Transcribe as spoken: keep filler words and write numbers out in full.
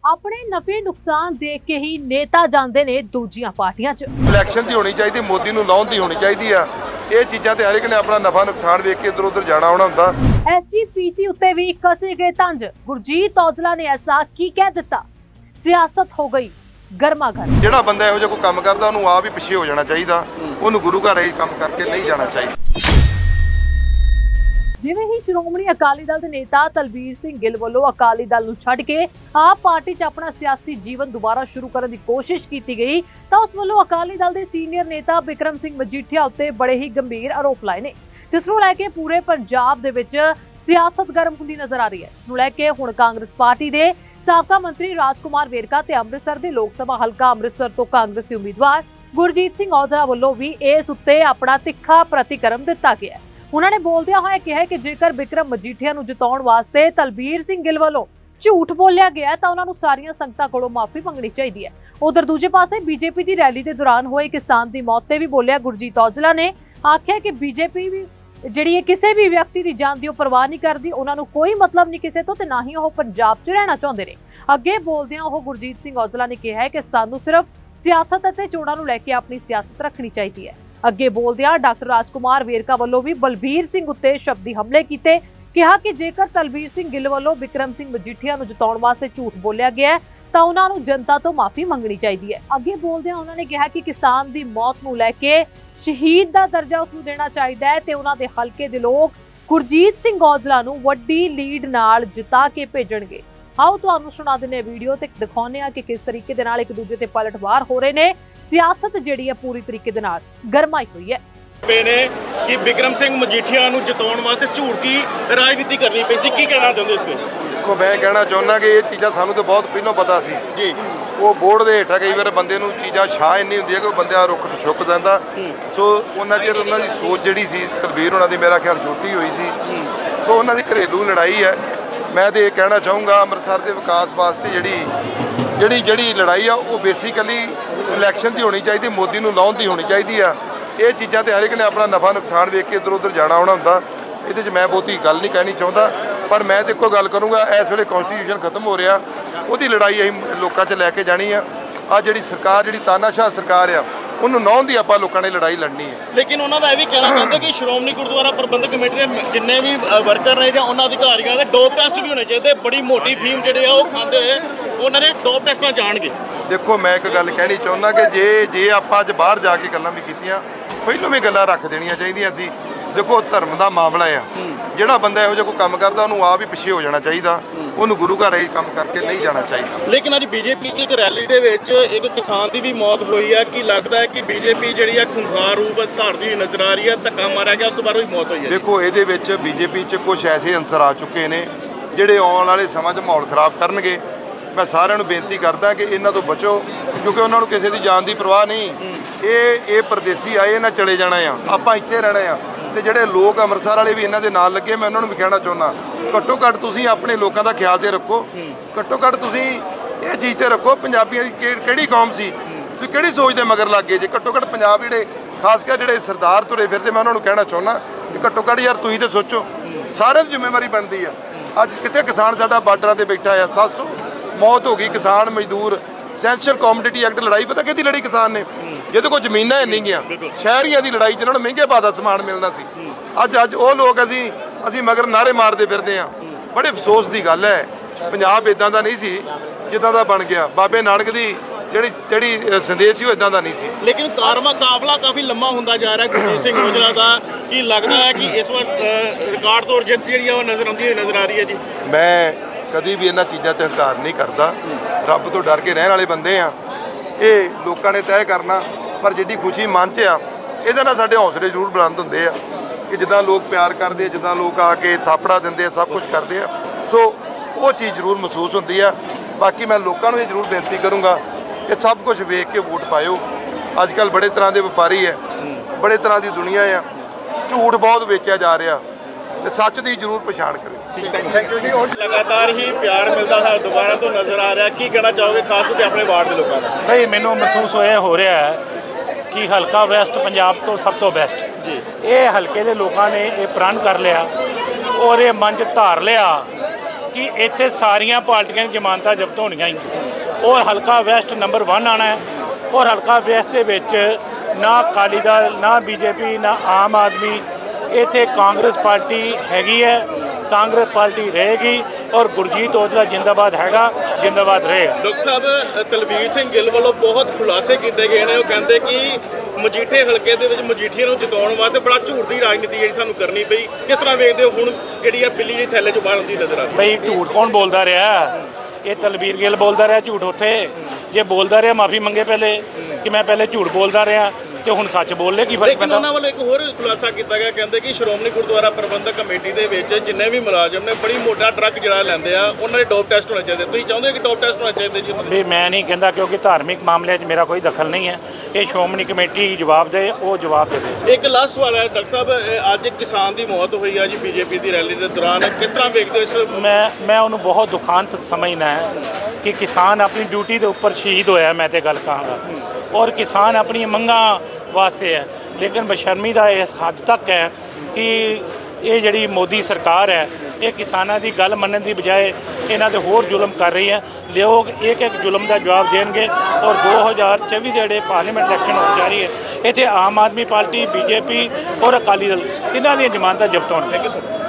अपने नफे नुकसान देख के ही नेता जांदे ने दूजियां पार्टियां च। इलैक्शन दी होनी चाहिए, मोदी नूं लाउण दी होनी चाहिए आ। ਇਹ ਚੀਜ਼ਾਂ ਤੇ ਹਰ ਇੱਕ ਨੇ ਆਪਣਾ ਨਫਾ ਨੁਕਸਾਨ ਵੇਖ ਕੇ ਇਧਰ ਉਧਰ ਜਾਣਾ ਆਉਣਾ ਹੁੰਦਾ। ਐਸਜੀਪੀਸੀ ਉੱਤੇ ਵੀ ਕਸੇ ਗਏ ਤੰਜ। ਗੁਰਜੀਤ ਔਜਲਾ ਨੇ ਐਸਾ ਕੀ ਕਹਿ ਦਿੱਤਾ? ਸਿਆਸਤ ਹੋ ਗਈ ਗਰਮਾ ਗਰਮ। ਜਿਹੜਾ ਬੰਦਾ ਇਹੋ ਜਿਹਾ ਕੋਈ ਕੰਮ ਕਰਦਾ ਉਹਨੂੰ ਆਪ ਹੀ ਪਿੱਛੇ ਹੋ ਜਾਣਾ ਚਾਹੀਦਾ, ਉਹਨੂੰ ਗੁਰੂ ਘਰ ਇਹ ਕੰਮ ਕਰਕੇ ਨਹੀਂ ਜਾਣਾ ਚਾਹੀਦਾ। ਜਿਵੇਂ ਹੀ ਸ਼੍ਰੋਮਣੀ ਅਕਾਲੀ ਦਲ ਦੇ ਨੇਤਾ ਤਲਬੀਰ ਸਿੰਘ ਗਿੱਲ ਵੱਲੋਂ ਅਕਾਲੀ ਦਲ ਨੂੰ ਛੱਡ ਕੇ ਆਪ ਪਾਰਟੀ 'ਚ ਆਪਣਾ ਸਿਆਸੀ ਜੀਵਨ ਦੁਬਾਰਾ ਸ਼ੁਰੂ ਕਰਨ ਦੀ ਕੋਸ਼ਿਸ਼ ਕੀਤੀ ਗਈ ਤਾਂ ਉਸ ਵੱਲੋਂ ਅਕਾਲੀ ਦਲ ਦੇ ਸੀਨੀਅਰ ਨੇਤਾ ਬਿਕਰਮ ਸਿੰਘ ਮਜੀਠੀਆ ਉੱਤੇ ਬੜੇ ਹੀ ਗੰਭੀਰ ਆਰੋਪ ਲਾਏ ਨੇ, ਜਿਸ ਨੂੰ ਲੈ ਕੇ ਪੂਰੇ ਪੰਜਾਬ ਦੇ ਵਿੱਚ ਸਿਆਸਤ ਗਰਮ ਹੁੰਦੀ ਨਜ਼ਰ ਆ ਰਹੀ ਹੈ। ਇਸ ਨੂੰ ਲੈ ਕੇ ਹੁਣ ਕਾਂਗਰਸ ਪਾਰਟੀ ਦੇ ਸਾਬਕਾ ਮੰਤਰੀ ਰਾਜਕੁਮਾਰ ਵੇਰਕਾ ਤੇ ਅੰਮ੍ਰਿਤਸਰ ਦੇ ਲੋਕ ਸਭਾ ਹਲਕਾ ਅੰਮ੍ਰਿਤਸਰ ਤੋਂ ਕਾਂਗਰਸੀ ਉਮੀਦਵਾਰ ਗੁਰਜੀਤ ਸਿੰਘ ਔਜਲਾ ਵੱਲੋਂ ਵੀ ਇਸ ਉੱਤੇ ਆਪਣਾ ਤਿੱਖਾ ਪ੍ਰਤੀਕਰਮ ਦਿੱਤਾ ਗਿਆ। ਉਹਨਾਂ ਨੇ ਬੋਲਦਿਆਂ ਹੋਇਆ ਕਿਹਾ ਕਿ ਜੇਕਰ ਬਿਕਰਮ ਮਜੀਠੀਆ ਨੂੰ ਜਿਤਾਉਣ ਵਾਸਤੇ ਤਲਬੀਰ ਸਿੰਘ ਗਿੱਲ ਵੱਲੋਂ ਝੂਠ ਬੋਲਿਆ ਗਿਆ ਤਾਂ ਉਹਨਾਂ ਨੂੰ ਸਾਰੀਆਂ ਸੰਗਤਾਂ ਕੋਲੋਂ ਮਾਫੀ ਮੰਗਣੀ ਚਾਹੀਦੀ ਹੈ। ਉਧਰ ਦੂਜੇ ਪਾਸੇ ਬੀਜੇਪੀ ਦੀ ਰੈਲੀ ਦੇ ਦੌਰਾਨ ਹੋਏ ਕਿਸਾਨ ਦੀ ਮੌਤ ਤੇ ਵੀ ਬੋਲਿਆ ਗੁਰਜੀਤ ਔਜਲਾ ਨੇ। ਆਖਿਆ ਕਿ ਬੀਜੇਪੀ ਵੀ ਜਿਹੜੀ ਹੈ ਕਿਸੇ ਵੀ ਵਿਅਕਤੀ ਦੀ ਜਾਨ ਦੀ ਉਹ ਪਰਵਾਹ ਨਹੀਂ ਕਰਦੀ, ਉਹਨਾਂ ਨੂੰ ਕੋਈ ਮਤਲਬ ਨਹੀਂ ਕਿਸੇ ਤੋਂ ਤੇ ਨਾ ਹੀ ਉਹ ਪੰਜਾਬ 'ਚ ਰਹਿਣਾ ਚਾਹੁੰਦੇ ਨੇ। ਅੱਗੇ ਬੋਲਦਿਆਂ ਉਹ ਗੁਰਜੀਤ ਸਿੰਘ ਔਜਲਾ ਨੇ ਕਿਹਾ ਕਿ ਸਾਨੂੰ ਸਿਰਫ ਸਿਆਸਤ ਅਤੇ ਚੋਣਾਂ ਨੂੰ ਲੈ ਕੇ ਆਪਣੀ ਸਿਆਸਤ ਰੱਖਣੀ ਚਾਹੀਦੀ ਹੈ। ਅੱਗੇ ਬੋਲਦਿਆਂ ਡਾਕਟਰ ਰਾਜਕੁਮਾਰ ਵੇਰਕਾ ਵੱਲੋਂ ਵੀ ਬਲਬੀਰ ਸਿੰਘ ਉੱਤੇ ਸ਼ਬਦੀ ਹਮਲੇ ਕੀਤੇ। ਕਿਹਾ ਕਿ ਜੇਕਰ ਤਲਬੀਰ ਸਿੰਘ ਗਿੱਲ ਵੱਲੋਂ ਬਿਕਰਮ ਸਿੰਘ ਮਜੀਠੀਆ ਨੂੰ ਜਿਤਾਉਣ ਵਾਸਤੇ ਝੂਠ ਬੋਲਿਆ ਗਿਆ ਤਾਂ ਉਹਨਾਂ ਨੂੰ ਜਨਤਾ ਤੋਂ ਮਾਫੀ ਮੰਗਣੀ ਚਾਹੀਦੀ ਹੈ। ਅੱਗੇ ਬੋਲਦਿਆਂ ਉਹਨਾਂ ਨੇ ਕਿਹਾ ਕਿ ਕਿਸਾਨ ਦੀ ਮੌਤ ਨੂੰ ਲੈ ਕੇ ਸ਼ਹੀਦ ਦਾ ਦਰਜਾ ਉਸ ਨੂੰ ਦੇਣਾ ਚਾਹੀਦਾ ਹੈ ਤੇ ਉਹਨਾਂ ਦੇ ਹਲਕੇ ਦੇ ਲੋਕ ਗੁਰਜੀਤ ਸਿੰਘ ਔਜਲਾ ਨੂੰ ਵੱਡੀ ਲੀਡ ਨਾਲ ਜਿਤਾ ਕੇ ਭੇਜਣਗੇ। ਆਓ ਤੁਹਾਨੂੰ ਸੁਣਾ ਦਿੰਦੇ ਵੀਡੀਓ ਤੇ ਦਿਖਾਉਂਦੇ ਆ ਕਿ ਕਿਸ ਤਰੀਕੇ ਦੇ ਨਾਲ ਇੱਕ ਦੂਜੇ ਤੇ ਪਲਟਵਾਰ ਹੋ ਰਹੇ ਨੇ। ਸਿਆਸਤ ਜਿਹੜੀ ਹੈ ਪੂਰੀ ਤਰੀਕੇ ਦੇ ਨਾਲ ਗਰਮਾਈ ਹੋਈ ਹੈ। ਨੇ ਕਿ ਬਿਕਰਮ ਸਿੰਘ ਮਜੀਠੀਆ ਨੂੰ ਜਿਤਾਉਣ ਵਾਸਤੇ ਝੂਠ ਦੀ ਰਾਜਨੀਤੀ ਕਰਨੀ ਪਈ ਸੀ, ਕੀ ਕਹਿਣਾ ਚਾਹੁੰਦੇ ਇਸ ਤੇ? ਦੇਖੋ ਮੈਂ ਕਹਿਣਾ ਚਾਹੁੰਦਾ ਕਿ ਇਹ ਚੀਜ਼ਾਂ ਸਾਨੂੰ ਤਾਂ ਬਹੁਤ ਪਹਿਲਾਂ ਪਤਾ ਸੀ ਜੀ। ਉਹ ਬੋਰਡ ਦੇ ਹੇਠਾਂ ਕਈ ਵਾਰ ਬੰਦੇ ਨੂੰ ਚੀਜ਼ਾਂ ਛਾਂ ਇੰਨੀ ਹੁੰਦੀ ਹੈ ਕਿ ਉਹ ਬੰਦਾ ਰੁੱਖ ਛੁੱਕ ਜਾਂਦਾ। ਸੋ ਉਹਨਾਂ ਚਿਰ ਉਹਨਾਂ ਦੀ ਸੋਚ ਜਿਹੜੀ ਸੀ ਤਲਬੀਰ ਉਹਨਾਂ ਦੀ ਮੇਰਾ ਖਿਆਲ ਛੋਟੀ ਹੋਈ ਸੀ। ਸੋ ਉਹਨਾਂ ਦੀ ਘਰੇਲੂ ਲੜਾਈ ਹੈ। ਮੈਂ ਤਾਂ ਇਹ ਕਹਿਣਾ ਚਾਹੂੰਗਾ ਅੰਮ੍ਰਿਤਸਰ ਦੇ ਵਿਕਾਸ ਵਾਸਤੇ ਜਿਹੜੀ ਜਿਹੜੀ ਜਿਹੜੀ ਲੜਾਈ ਆ ਉਹ ਬੇਸਿਕਲੀ ਇਲੈਕਸ਼ਨ ਦੀ ਹੋਣੀ ਚਾਹੀਦੀ, ਮੋਦੀ ਨੂੰ ਲਾਉਣ ਦੀ ਹੋਣੀ ਚਾਹੀਦੀ ਆ। ਇਹ ਚੀਜ਼ਾਂ ਤੇ ਹਰ ਇੱਕ ਨੇ ਆਪਣਾ ਨਫਾ ਨੁਕਸਾਨ ਵੇਖ ਕੇ ਇੱਧਰ ਉੱਧਰ ਜਾਣਾ ਆਉਣਾ ਹੁੰਦਾ। ਇਹਦੇ 'ਚ ਮੈਂ ਬਹੁਤੀ ਗੱਲ ਨਹੀਂ ਕਹਿਣੀ ਚਾਹੁੰਦਾ, ਪਰ ਮੈਂ ਤਾਂ ਇੱਕੋ ਗੱਲ ਕਰੂੰਗਾ, ਇਸ ਵੇਲੇ ਕੌਂਸਟੀਟਿਊਸ਼ਨ ਖਤਮ ਹੋ ਰਿਹਾ, ਉਹਦੀ ਲੜਾਈ ਅਸੀਂ ਲੋਕਾਂ 'ਚ ਲੈ ਕੇ ਜਾਣੀ ਆ। ਆ ਜਿਹੜੀ ਸਰਕਾਰ ਜਿਹੜੀ ਤਾਨਾਸ਼ਾਹ ਸਰਕਾਰ ਆ ਉਹਨੂੰ ਲਾਉਣ ਦੀ ਆਪਾਂ ਲੋਕਾਂ ਨੇ ਲੜਾਈ ਲੜਨੀ ਹੈ। ਲੇਕਿਨ ਉਹਨਾਂ ਦਾ ਇਹ ਵੀ ਕਹਿਣਾ ਚਾਹੁੰਦੇ ਕਿ ਸ਼੍ਰੋਮਣੀ ਗੁਰਦੁਆਰਾ ਪ੍ਰਬੰਧਕ ਕਮੇਟੀ ਦੇ ਜਿੰਨੇ ਵੀ ਵਰਕਰ ਨੇ ਜਾਂ ਉਹਨਾਂ ਅਧਿਕਾਰੀਆਂ ਦੇ ਡੋਪ ਟੈਸਟ ਵੀ ਹੋਣੇ ਚਾਹੀਦੇ। ਬੜੀ ਮੋਟੀ ਫੀਮ ਜਿਹੜੇ ਆ ਉਹ ਖਾਂਦੇ ਹੋਏ ਉਹਨਾਂ ਨੇ ਡੋਪ ਟੈਸਟਾਂ ਜਾਣਗੇ। ਦੇਖੋ ਮੈਂ ਇੱਕ ਗੱਲ ਕਹਿਣੀ ਚਾਹੁੰਦਾ ਕਿ ਜੇ ਜੇ ਆਪਾਂ ਅੱਜ ਬਾਹਰ ਜਾ ਕੇ ਗੱਲਾਂ ਵੀ ਕੀਤੀਆਂ, ਪਹਿਲੋਂ ਵੀ ਗੱਲਾਂ ਰੱਖ ਦੇਣੀਆਂ ਚਾਹੀਦੀਆਂ ਸੀ। ਦੇਖੋ ਧਰਮ ਦਾ ਮਾਮਲਾ ਆ, ਜਿਹੜਾ ਬੰਦਾ ਇਹੋ ਜਿਹਾ ਕੋਈ ਕੰਮ ਕਰਦਾ ਉਹਨੂੰ ਆਪ ਹੀ ਪਿੱਛੇ ਹੋ ਜਾਣਾ ਚਾਹੀਦਾ, ਉਹਨੂੰ ਗੁਰੂ ਘਰ ਇਹ ਕੰਮ ਕਰਕੇ ਨਹੀਂ ਜਾਣਾ ਚਾਹੀਦਾ। ਲੇਕਿਨ ਅੱਜ ਬੀਜੇਪੀ ਦੀ ਇੱਕ ਰੈਲੀ ਦੇ ਵਿੱਚ ਇੱਕ ਕਿਸਾਨ ਦੀ ਵੀ ਮੌਤ ਹੋਈ ਹੈ। ਕੀ ਲੱਗਦਾ ਹੈ ਕਿ ਬੀਜੇਪੀ ਜਿਹੜੀ ਹੈ ਖੁੰਖਾਰ ਰੂਪ ਧਾਰਦੀ ਹੋਈ ਨਜ਼ਰ ਆ ਰਹੀ ਹੈ? ਧੱਕਾ ਮਾਰਿਆ ਗਿਆ, ਉਸ ਤੋਂ ਬਾਅਦ ਵੀ ਮੌਤ ਹੋਈ ਹੈ। ਦੇਖੋ ਇਹਦੇ ਵਿੱਚ ਬੀਜੇਪੀ 'ਚ ਕੁਝ ਐਸੇ ਅੰਸਰ ਆ ਚੁੱਕੇ ਨੇ ਜਿਹੜੇ ਆਉਣ ਵਾਲੇ ਸਮਾਂ 'ਚ ਮਾਹੌਲ ਖਰਾਬ ਕਰਨਗੇ। ਮੈਂ ਸਾਰਿਆਂ ਨੂੰ ਬੇਨਤੀ ਕਰਦਾ ਕਿ ਇਹਨਾਂ ਤੋਂ ਬਚੋ, ਕਿਉਂਕਿ ਉਹਨਾਂ ਨੂੰ ਕਿਸੇ ਦੀ ਜਾਨ ਦੀ ਪਰਵਾਹ ਨਹੀਂ। ਇਹ ਇਹ ਪਰਦੇਸੀ ਆਏ, ਇਹਨਾਂ ਚਲੇ ਜਾਣਾ ਆ, ਆਪਾਂ ਇੱਥੇ ਰਹਿਣਾ ਆ। ਤੇ ਜਿਹੜੇ ਲੋਕ ਅੰਮ੍ਰਿਤਸਰ ਵਾਲੇ ਵੀ ਇਹਨਾਂ ਦੇ ਨਾਲ ਲੱਗੇ, ਮੈਂ ਉਹਨਾਂ ਨੂੰ ਵੀ ਕਹਿਣਾ ਚਾਹੁੰਦਾ, ਘੱਟੋ ਘੱਟ ਤੁਸੀਂ ਆਪਣੇ ਲੋਕਾਂ ਦਾ ਖਿਆਲ ਤੇ ਰੱਖੋ। ਘੱਟੋ ਘੱਟ ਤੁਸੀਂ ਇਹ ਚੀਜ਼ ਤੇ ਰੱਖੋ, ਪੰਜਾਬੀਆਂ ਦੀ ਕਿਹੜੀ ਕੌਮ ਸੀ, ਤੁਸੀਂ ਕਿਹੜੀ ਸੋਚ ਦੇ ਮਗਰ ਲੱਗ ਗਏ ਜੇ। ਘੱਟੋ ਘੱਟ ਪੰਜਾਬ ਜਿਹੜੇ ਖਾਸ ਕਰ ਜਿਹੜੇ ਸਰਦਾਰ ਤੁਰੇ ਫਿਰਦੇ, ਮੈਂ ਉਹਨਾਂ ਨੂੰ ਕਹਿਣਾ ਚਾਹੁੰਦਾ ਕਿ ਘੱਟੋ ਘੱਟ ਯਾਰ ਤੁਸੀਂ ਤੇ ਸੋਚੋ, ਸਾਰਿਆਂ ਦੀ ਜ਼ਿੰਮੇਵਾਰੀ ਬਣਦੀ ਆ। ਅੱਜ ਕਿਤੇ ਕਿਸਾਨ ਸਾਡਾ ਬਾਰਡਰਾਂ ਤੇ ਬੈਠਾ ਆ, ਸੱਤ ਸੌ ਮੌਤ ਹੋ ਗਈ ਕਿਸਾਨ ਮਜ਼ਦੂਰ। ਸੈਂਸ਼ਲ ਕਮੋਡਿਟੀ ਐਕਟ ਲੜਾਈ ਪਤਾ ਕਿਹਦੀ ਲੜੀ ਕਿਸਾਨ ਨੇ? ਜਿਹਦੇ ਕੋਲ ਜ਼ਮੀਨਾਂ ਹੈ ਨਹੀਂ ਗਿਆ, ਸ਼ਹਿਰੀਆਂ ਦੀ ਲੜਾਈ ਜਿਹਨਾਂ ਨੂੰ ਮਹਿੰਗੇ ਭਾਅ ਦਾ ਸਮਾਨ ਮਿਲਣਾ ਸੀ। ਅੱਜ ਅੱਜ ਉਹ ਲੋਕ ਅਸੀਂ ਅਸੀਂ ਮਗਰ ਨਾਅਰੇ ਮਾਰਦੇ ਫਿਰਦੇ ਹਾਂ। ਬੜੇ ਅਫਸੋਸ ਦੀ ਗੱਲ ਹੈ, ਪੰਜਾਬ ਇੱਦਾਂ ਦਾ ਨਹੀਂ ਸੀ ਜਿੱਦਾਂ ਦਾ ਬਣ ਗਿਆ। ਬਾਬੇ ਨਾਨਕ ਦੀ ਜਿਹੜੀ ਜਿਹੜੀ ਸੰਦੇਸ਼ ਸੀ ਉਹ ਇੱਦਾਂ ਦਾ ਨਹੀਂ ਸੀ। ਲੇਕਿਨ ਕਾਰਵਾ ਕਾਫਲਾ ਕਾਫੀ ਲੰਮਾ ਹੁੰਦਾ ਜਾ ਰਿਹਾ ਗੁਰਜੀਤ ਸਿੰਘ ਔਜਲਾ ਦਾ। ਕੀ ਲੱਗਦਾ ਹੈ ਕਿ ਇਸ ਵਾਰ ਰਿਕਾਰਡ ਤੋੜ ਜਿੱਤ ਜਿਹੜੀ ਆ ਉਹ ਨਜ਼ਰ ਆਉਂਦੀ ਹੋਈ ਨਜ਼ਰ ਆ ਰਹੀ ਹੈ ਜੀ? ਮੈਂ ਕਦੀ ਵੀ ਇਹਨਾਂ ਚੀਜ਼ਾਂ 'ਤੇ ਹੰਕਾਰ ਨਹੀਂ ਕਰਦਾ। ਰੱਬ ਤੋਂ ਡਰ ਕੇ ਰਹਿਣ ਵਾਲੇ ਬੰਦੇ ਆ, ਇਹ ਲੋਕਾਂ ਨੇ ਤੈਅ ਕਰਨਾ। ਪਰ ਜਿੱਡੀ ਖੁਸ਼ੀ ਮਨ 'ਚ ਆ, ਇਹਦੇ ਨਾਲ ਸਾਡੇ ਹੌਸਲੇ ਜ਼ਰੂਰ ਬੁਲੰਦ ਹੁੰਦੇ ਆ ਕਿ ਜਿੱਦਾਂ ਲੋਕ ਪਿਆਰ ਕਰਦੇ, ਜਿੱਦਾਂ ਲੋਕ ਆ ਕੇ ਥਾਪੜਾ ਦਿੰਦੇ ਆ, ਸਭ ਕੁਝ ਕਰਦੇ ਆ। ਸੋ ਉਹ ਚੀਜ਼ ਜ਼ਰੂਰ ਮਹਿਸੂਸ ਹੁੰਦੀ ਆ। ਬਾਕੀ ਮੈਂ ਲੋਕਾਂ ਨੂੰ ਇਹ ਜ਼ਰੂਰ ਬੇਨਤੀ ਕਰੂੰਗਾ ਕਿ ਸਭ ਕੁਝ ਵੇਖ ਕੇ ਵੋਟ ਪਾਇਓ। ਅੱਜ ਕੱਲ੍ਹ ਬੜੇ ਤਰ੍ਹਾਂ ਦੇ ਵਪਾਰੀ ਹੈ, ਬੜੇ ਤਰ੍ਹਾਂ ਦੀ ਦੁਨੀਆ ਆ, ਝੂਠ ਬਹੁਤ ਵੇਚਿਆ ਜਾ ਰਿਹਾ ਤੇ ਸੱਚ ਦੀ ਜ਼ਰੂਰ ਪਛਾਣ ਕਰਿਓ। ਥੈਂਕ ਯੂ ਜੀ। ਲਗਾਤਾਰ ਹੀ ਪਿਆਰ ਮਿਲਦਾ ਹੈ ਦੁਬਾਰਾ ਤੋਂ ਨਜ਼ਰ ਆ ਰਿਹਾ, ਕੀ ਕਹਿਣਾ ਚਾਹੋਗੇ ਖਾਸ ਤੌਰ ਤੇ ਆਪਣੇ ਵਾਰਡ ਦੇ ਲੋਕਾਂ ਦਾ? ਨਹੀਂ, ਮੈਨੂੰ ਮਹਿਸੂਸ ਹੋਇਆ ਹੋ ਰਿਹਾ ਹੈ ਕਿ ਹਲਕਾ ਵੈਸਟ ਪੰਜਾਬ ਤੋਂ ਸਭ ਤੋਂ ਬੈਸਟ ਜੀ। ਇਹ ਹਲਕੇ ਦੇ ਲੋਕਾਂ ਨੇ ਇਹ ਪ੍ਰਣ ਕਰ ਲਿਆ ਔਰ ਇਹ ਮੰਚ ਧਾਰ ਲਿਆ कि इत्थे सारियां पार्टियां दी जमानतां जब्त होणीਆਂ ही और हलका वैस्ट नंबर वन आना है और हलका वैस्ट दे विच ना अकाली दल ना बीजेपी ना आम आदमी इत्थे कांग्रेस पार्टी हैगी है कांग्रेस पार्टी रहेगी और गुरजीत औजला जिंदाबाद हैगा जिंदाबाद रहेगा। डॉक्टर साहब तलबीर सिंह गिल वालों बहुत खुलासे किए गए हैं। वो कहते कि मजीठे हल्के दे विच मजीठिया नूं जिताउण वास्ते बड़ा झूठ की राजनीति जिहड़ी सानूं करनी पई। किस तरह वेखदे हो हुण जिहड़ी बिल्ली जी थैले चों बाहर आउंदी नज़र आ रही? बई झूठ कौन बोलता रहा? ये तलबीर गिल बोलता रहा झूठ उत्थे जे बोलता रहा माफ़ी मंगे पहले कि मैं पहले झूठ बोलता रहा तो हुण सच बोल ले की फर्क पैंदा। उन्होंने वालों एक होर खुलासा किया गया कहते कि श्रोमणी गुरुद्वारा प्रबंधक कमेटी के विच जिन्ने भी मुलाजम ने बड़ी मोटा ड्रग जिहड़ा लैंदे आ उन्हां दे डोप टेस्ट होने चाहिए। तुसीं चाहुंदे हो कि डोप टेस्ट होने चाहिए जी? भी मैं नहीं कहता क्योंकि धार्मिक मामले च मेरा कोई दखल नहीं है। ये श्रोमणी कमेटी जवाब दे वो जवाब दे। एक लास्ट सवाल है डॉक्टर साहब अज किसान की मौत हुई है जी बीजेपी की रैली के दौरान किस तरह देखते हो इस? मैं मैं उन्होंने बहुत दुखांत समझना है कि किसान अपनी ड्यूटी के उपर शहीद होया मैं तो गल कहांगा और किसान अपनी मंगां वास्ते है लेकिन बशर्मी का इस हद तक है कि ये जिहड़ी मोदी सरकार है ये किसानों की गल मनने की बजाय इन्हां दे होर जुल्म कर रही है। लोग एक एक जुल्म का जवाब देंगे और दो हज़ार चौबी के जोड़े पार्लीमेंट इलैक्शन होने जा रही है इत्थे आम आदमी पार्टी बीजेपी और अकाली दल तिन्हां दी जमानतां जब्त होण।